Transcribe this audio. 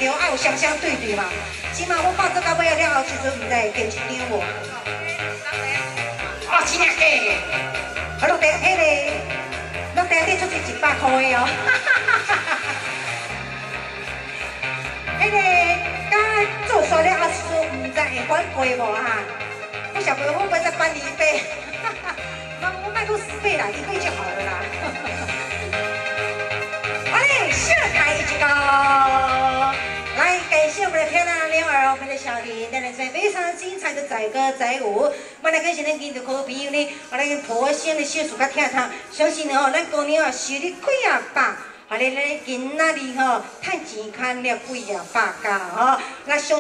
着要有双双对嘛。起码我报做到尾了后，时阵唔知会见一张无。哦，真正假的？我落地迄个，落地底出去100块的哦。迄个，甲做煞了后，时阵唔知会反赔无哈？我想问，我们再搬2倍，我卖过10倍啦，1倍就好了啦。好嘞，下台一个。来，感谢我们的漂亮妞儿，我们的小婷带来非常精彩的载歌载舞。我来感谢咱今日好朋友呢，我来婆媳的小事甲听听，相信吼，咱姑娘啊收入几啊百，好咧，咱今仔日吼，趁钱赚了几啊百噶吼，那上。